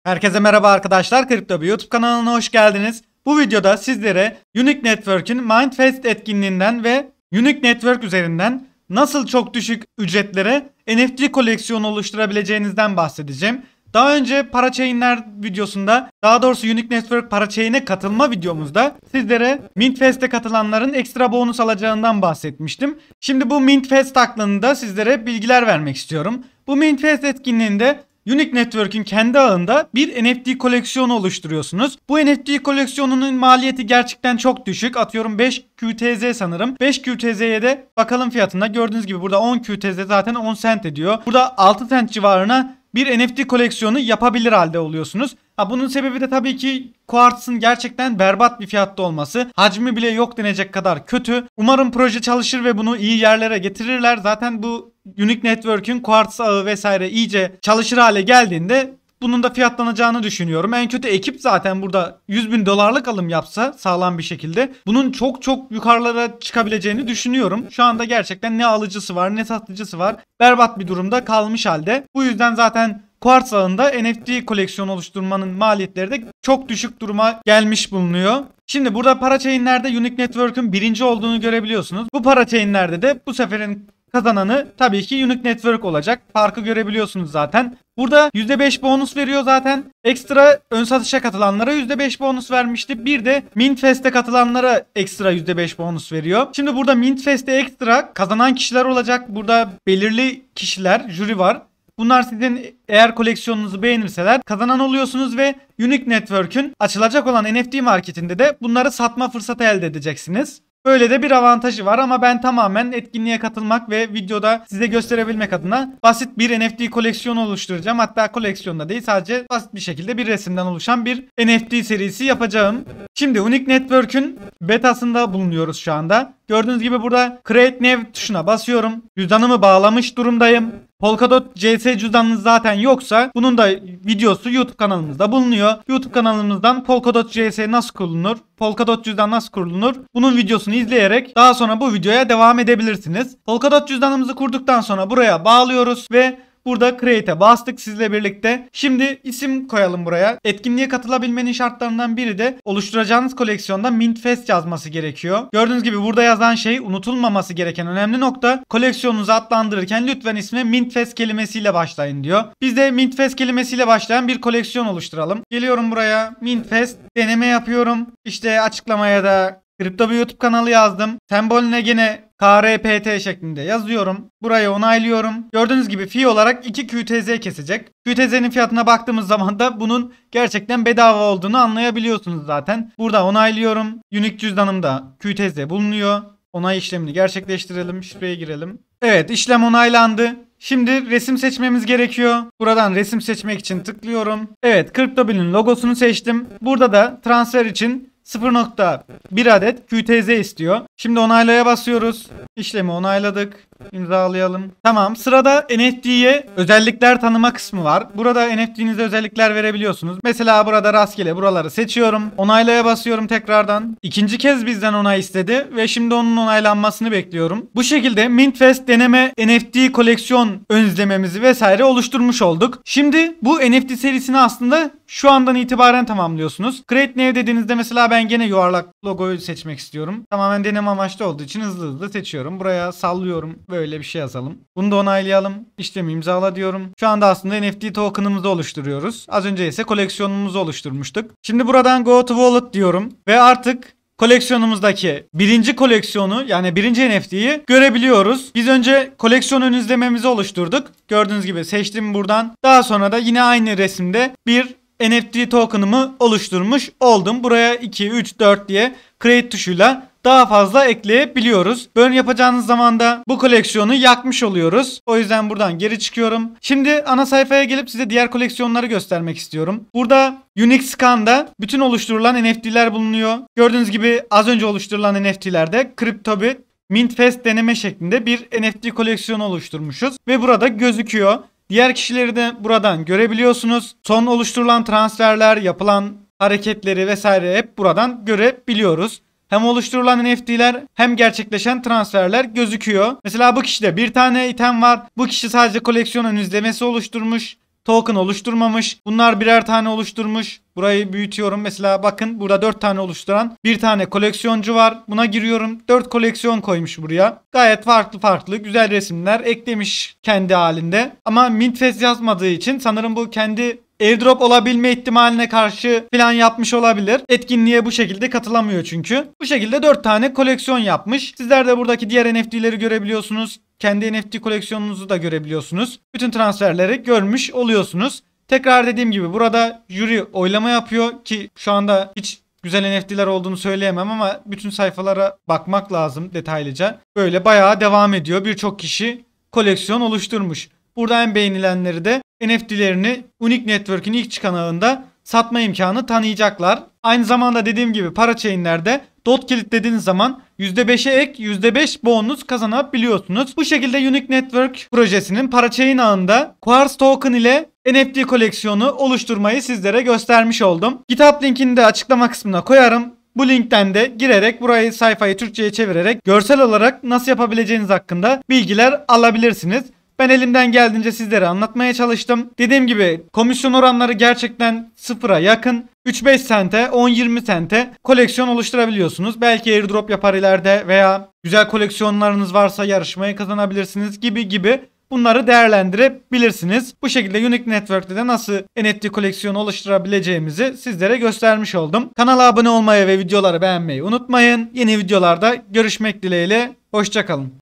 Herkese merhaba arkadaşlar. Kripto YouTube kanalına hoş geldiniz. Bu videoda sizlere Unique Network'ün Mindfest etkinliğinden ve Unique Network üzerinden nasıl çok düşük ücretlere NFT koleksiyonu oluşturabileceğinizden bahsedeceğim. Daha önce Parachain'ler videosunda, daha doğrusu Unique Network Parachain'e katılma videomuzda sizlere Mintfest'e katılanların ekstra bonus alacağından bahsetmiştim. Şimdi bu Mintfest hakkında sizlere bilgiler vermek istiyorum. Bu Mintfest etkinliğinde Unique Network'ün kendi ağında bir NFT koleksiyonu oluşturuyorsunuz. Bu NFT koleksiyonunun maliyeti gerçekten çok düşük. Atıyorum 5 QTZ sanırım. 5 QTZ'ye de bakalım fiyatına. Gördüğünüz gibi burada 10 QTZ zaten 10 cent ediyor. Burada 6 cent civarına bir NFT koleksiyonu yapabilir halde oluyorsunuz. Bunun sebebi de tabii ki Quartz'ın gerçekten berbat bir fiyatta olması. Hacmi bile yok denecek kadar kötü. Umarım proje çalışır ve bunu iyi yerlere getirirler. Zaten bu Unique Network'ün Quartz ağı vesaire iyice çalışır hale geldiğinde bunun da fiyatlanacağını düşünüyorum. En kötü ekip zaten burada 100 bin dolarlık alım yapsa sağlam bir şekilde bunun çok çok yukarılara çıkabileceğini düşünüyorum. Şu anda gerçekten ne alıcısı var ne satıcısı var. Berbat bir durumda kalmış halde. Bu yüzden zaten Quartz ağında NFT koleksiyonu oluşturmanın maliyetleri de çok düşük duruma gelmiş bulunuyor. Şimdi burada Parachain'lerde Unique Network'ün birinci olduğunu görebiliyorsunuz. Bu Parachain'lerde de bu seferin kazananı tabii ki Unique Network olacak. Farkı görebiliyorsunuz zaten. Burada %5 bonus veriyor zaten. Ekstra ön satışa katılanlara %5 bonus vermişti. Bir de Mintfest'e katılanlara ekstra %5 bonus veriyor. Şimdi burada Mintfest'e ekstra kazanan kişiler olacak. Burada belirli kişiler, jüri var. Bunlar sizin eğer koleksiyonunuzu beğenirseler kazanan oluyorsunuz ve Unique Network'ün açılacak olan NFT marketinde de bunları satma fırsatı elde edeceksiniz. Böyle de bir avantajı var ama ben tamamen etkinliğe katılmak ve videoda size gösterebilmek adına basit bir NFT koleksiyonu oluşturacağım. Hatta koleksiyonda değil, sadece basit bir şekilde bir resimden oluşan bir NFT serisi yapacağım. Şimdi Unique Network'ün betasında bulunuyoruz şu anda. Gördüğünüz gibi burada Create New tuşuna basıyorum. Cüzdanımı bağlamış durumdayım. Polkadot CS cüzdanınız zaten yoksa bunun da videosu YouTube kanalımızda bulunuyor. YouTube kanalımızdan Polkadot CS nasıl kurulur, Polkadot cüzdan nasıl kurulur bunun videosunu izleyerek daha sonra bu videoya devam edebilirsiniz. Polkadot cüzdanımızı kurduktan sonra buraya bağlıyoruz ve burada Create'e bastık sizle birlikte. Şimdi isim koyalım buraya. Etkinliğe katılabilmenin şartlarından biri de oluşturacağınız koleksiyonda Mintfest yazması gerekiyor. Gördüğünüz gibi burada yazan şey unutulmaması gereken önemli nokta. Koleksiyonunuzu adlandırırken lütfen isme Mintfest kelimesiyle başlayın diyor. Biz de Mintfest kelimesiyle başlayan bir koleksiyon oluşturalım. Geliyorum buraya. Mintfest deneme yapıyorum. İşte açıklamaya da Kripto bir YouTube kanalı yazdım. Sembolüne gene KRPT şeklinde yazıyorum. Burayı onaylıyorum. Gördüğünüz gibi fee olarak 2 QTZ kesecek. QTZ'nin fiyatına baktığımız zaman da bunun gerçekten bedava olduğunu anlayabiliyorsunuz zaten. Burada onaylıyorum. Unique cüzdanımda QTZ bulunuyor. Onay işlemini gerçekleştirelim. Şifreye girelim. Evet, işlem onaylandı. Şimdi resim seçmemiz gerekiyor. Buradan resim seçmek için tıklıyorum. Evet, CryptoBill'in logosunu seçtim. Burada da transfer için 0.1 adet QTZ istiyor. Şimdi onaylaya basıyoruz. İşlemi onayladık. İmzalayalım. Tamam. Sırada NFT'ye özellikler tanıma kısmı var. Burada NFT'nize özellikler verebiliyorsunuz. Mesela burada rastgele buraları seçiyorum. Onaylaya basıyorum tekrardan. İkinci kez bizden onay istedi ve şimdi onun onaylanmasını bekliyorum. Bu şekilde Mintfest deneme NFT koleksiyon ön izlememizi vesaire oluşturmuş olduk. Şimdi bu NFT serisini aslında şu andan itibaren tamamlıyorsunuz. Create New dediğinizde mesela ben gene yuvarlak logoyu seçmek istiyorum. Tamamen deneme amaçlı olduğu için hızlı hızlı seçiyorum. Buraya sallıyorum. Böyle bir şey yazalım. Bunu da onaylayalım. İşlemi imzala diyorum. Şu anda aslında NFT token'ımızı oluşturuyoruz. Az önce ise koleksiyonumuzu oluşturmuştuk. Şimdi buradan Go to Wallet diyorum. Ve artık koleksiyonumuzdaki birinci koleksiyonu yani birinci NFT'yi görebiliyoruz. Biz önce koleksiyon ön izlememizi oluşturduk. Gördüğünüz gibi seçtim buradan. Daha sonra da yine aynı resimde bir NFT token'ımı oluşturmuş oldum. Buraya 2, 3, 4 diye create tuşuyla daha fazla ekleyebiliyoruz. Böyle yapacağınız zaman da bu koleksiyonu yakmış oluyoruz. O yüzden buradan geri çıkıyorum. Şimdi ana sayfaya gelip size diğer koleksiyonları göstermek istiyorum. Burada Unique Scan'da bütün oluşturulan NFT'ler bulunuyor. Gördüğünüz gibi az önce oluşturulan NFT'lerde CryptoBit Mintfest deneme şeklinde bir NFT koleksiyonu oluşturmuşuz. Ve burada gözüküyor. Diğer kişileri de buradan görebiliyorsunuz. Son oluşturulan transferler, yapılan hareketleri vesaire hep buradan görebiliyoruz. Hem oluşturulan NFT'ler hem gerçekleşen transferler gözüküyor. Mesela bu kişide bir tane item var. Bu kişi sadece koleksiyon ön izlemesi oluşturmuş. token oluşturmamış. Bunlar birer tane oluşturmuş. Burayı büyütüyorum. Mesela bakın burada 4 tane oluşturan bir tane koleksiyoncu var. Buna giriyorum. 4 koleksiyon koymuş buraya. Gayet farklı farklı güzel resimler eklemiş kendi halinde. Ama Mintfest yazmadığı için sanırım bu kendi airdrop olabilme ihtimaline karşı plan yapmış olabilir. Etkinliğe bu şekilde katılamıyor çünkü. Bu şekilde 4 tane koleksiyon yapmış. Sizler de buradaki diğer NFT'leri görebiliyorsunuz. Kendi NFT koleksiyonunuzu da görebiliyorsunuz. Bütün transferleri görmüş oluyorsunuz. Tekrar dediğim gibi burada jüri oylama yapıyor ki şu anda hiç güzel NFT'ler olduğunu söyleyemem ama bütün sayfalara bakmak lazım detaylıca. Böyle bayağı devam ediyor. Birçok kişi koleksiyon oluşturmuş. Burada en beğenilenleri de NFT'lerini Unique Network'ün ilk çıkan ağında satma imkanı tanıyacaklar. Aynı zamanda dediğim gibi parachain'lerde dot kilitlediğiniz zaman %5'e ek %5 bonus kazanabiliyorsunuz. Bu şekilde Unique Network projesinin parachain ağında Quartz token ile NFT koleksiyonu oluşturmayı sizlere göstermiş oldum. GitHub linkini de açıklama kısmına koyarım. Bu linkten de girerek burayı sayfayı Türkçe'ye çevirerek görsel olarak nasıl yapabileceğiniz hakkında bilgiler alabilirsiniz. Ben elimden geldiğince sizlere anlatmaya çalıştım. Dediğim gibi komisyon oranları gerçekten sıfıra yakın. 3-5 sente, 10-20 sente koleksiyon oluşturabiliyorsunuz. Belki airdrop yapar ileride veya güzel koleksiyonlarınız varsa yarışmayı kazanabilirsiniz gibi. Bunları değerlendirebilirsiniz. Bu şekilde Unique Network'te de nasıl NFT koleksiyonu oluşturabileceğimizi sizlere göstermiş oldum. Kanala abone olmayı ve videoları beğenmeyi unutmayın. Yeni videolarda görüşmek dileğiyle. Hoşça kalın.